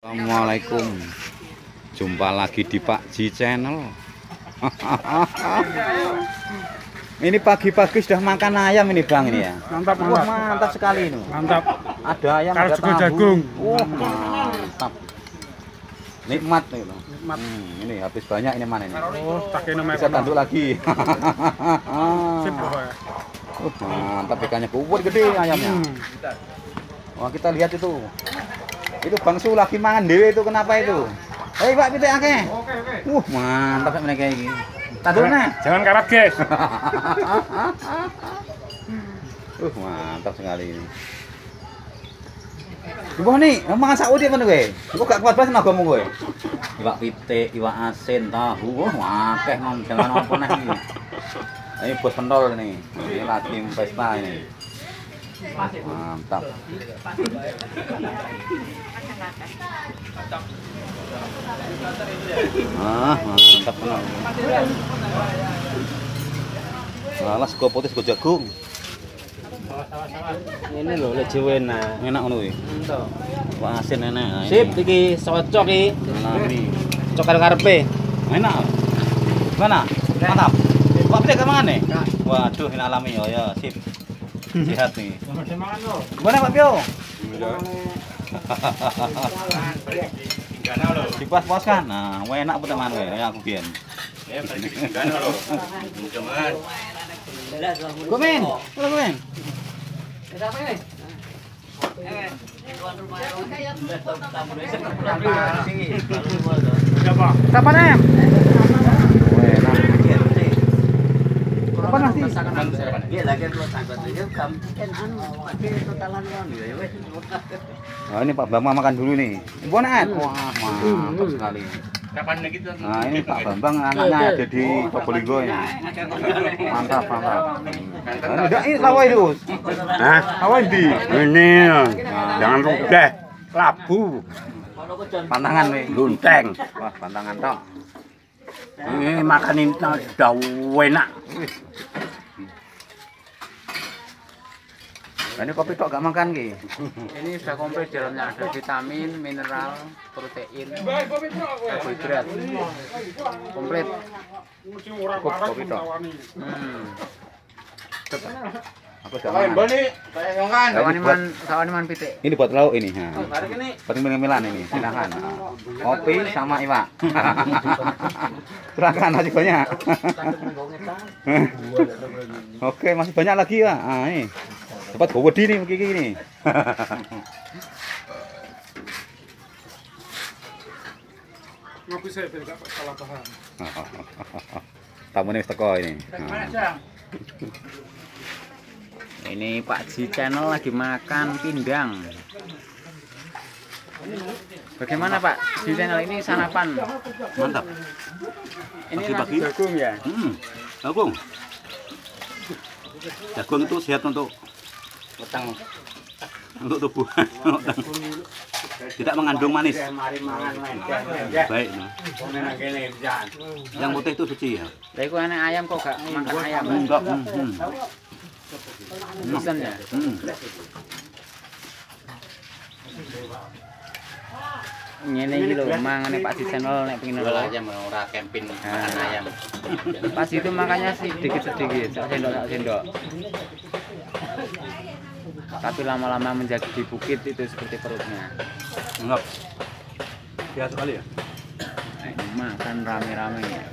Assalamualaikum, jumpa lagi di Pak Ji Channel. Ini pagi-pagi sudah makan ayam ini Bang ini ya. Mantap, Wah, mantap sekali ini. mantap. Ada ayam, ada Juga tahu. jagung. Wah, mantap. Nikmat nih loh. Nikmat. Ini habis banyak ini mana ini? Oh, pakai nama Bisa tanduk lagi. Sip pokoknya. Mantap ikannya kuat gede ayamnya. Wah, kita lihat itu. Itu Bang Su lagi mangan dewe itu kenapa itu? Hei Pak, pitik akeh. Oke. Mantap mereka ini. Tanduknya. Jangan karat, guys. Mantap sekali ini. Wah nih, mangan sak udik mana gue? Gue gak kuat banget nagamu gue. Iwak pitik, iwak asin, tahu. Wah, akeh nom, jangan apa nih ini. Ini bos pentol nih. Ini lagi pesta ini. Mantap. Mantap benar. Alas sego putih sego jagung. Ini lho lek jewena. Enak ngono kuwi. Entuk. Wah, asin enak. Sip iki cocok iki. Lami. Cocok karepe. Enak. Mana? Mantap. Pak pitik gak mangan nih? Waduh, ini alami ya, sip. Sehat nih. Gimana Pak Pio? Dipuas-puaskan. Nah, enak apa teman gue? Ya aku biyen. Komen. Komen. Kapan em? Kapan nanti? Nah, ini Pak Bambang makan dulu nih. Bonat. Wah, mantap sekali. Kapan gitu? Nah, ini Pak Bambang anaknya ada di Probolinggo ini. Mantap, mantap. Nah, ini lawa itu. Hah? Lawa di. Ini jangan lupa labu, Pantangan nih. lunteng. Wah, pantangan tok. Ini makan ini sudah enak. Nah, ini kopi tok gak makan ki. Ini sudah komplit di dalamnya ada vitamin, mineral, protein, karbohidrat. Komplit. Cukup kopi tok. Aku sudah Lain makan. bani, saya ngongkan. Kawan man pitik. Ini buat lauk ini. Nah. Hari ini Buat milan ini, silakan. Kopi sama iwak. Silakan masih banyak. Oke, masih banyak lagi Pak. Ah, ini. Cepat gue wedi nih begini nih. Ngopi saya biar gak salah paham. Tamu nih teko ini. Nah. Ini Pak Ji Channel lagi makan pindang. Bagaimana Pak Ji Channel ini sarapan? Mantap. Ini Pagi-pagi. nasi jagung ya. Jagung. Jagung itu sehat untuk tubuh. Tidak mengandung manis. Baik. Nah. Yang putih itu suci ya. Lah iku enek ayam kok gak makan ayam. Enggak. Bosan ya. Ngene iki lho mangane Pak Ji Channel nek pengen ora ayam ora camping makan ayam. Pas itu makannya sedikit-sedikit, sak sendok. Tapi lama-lama menjadi di bukit itu seperti perutnya. Enggak. Sehat sekali ya. Makan rame-rame ya.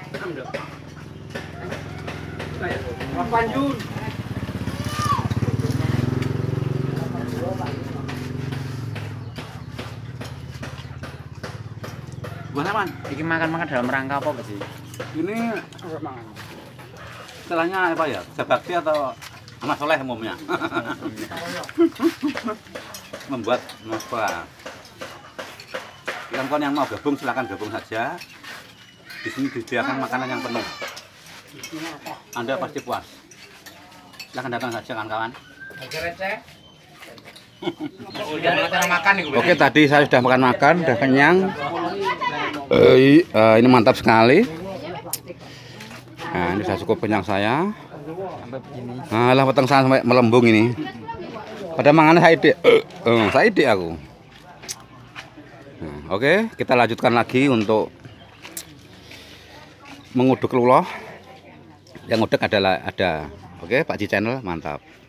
Gimana man? Iki makan-makan dalam rangka apa sih? Ini istilahnya apa ya? Sebakti atau anak soleh umumnya? Membuat apa? Kawan-kawan yang mau gabung silakan gabung saja. Di sini disediakan makanan yang penuh. Anda pasti puas. Silakan datang saja kawan-kawan. Oke, tadi saya sudah makan, sudah kenyang. Ini mantap sekali. Nah, ini sudah cukup kenyang saya. Nah, lah petang saya sampai melembung ini. Pada mangan saya ide aku. Nah, Oke, kita lanjutkan lagi untuk menguduk luloh. Yang nguduk adalah ada. Oke, Pak Ji Channel, mantap.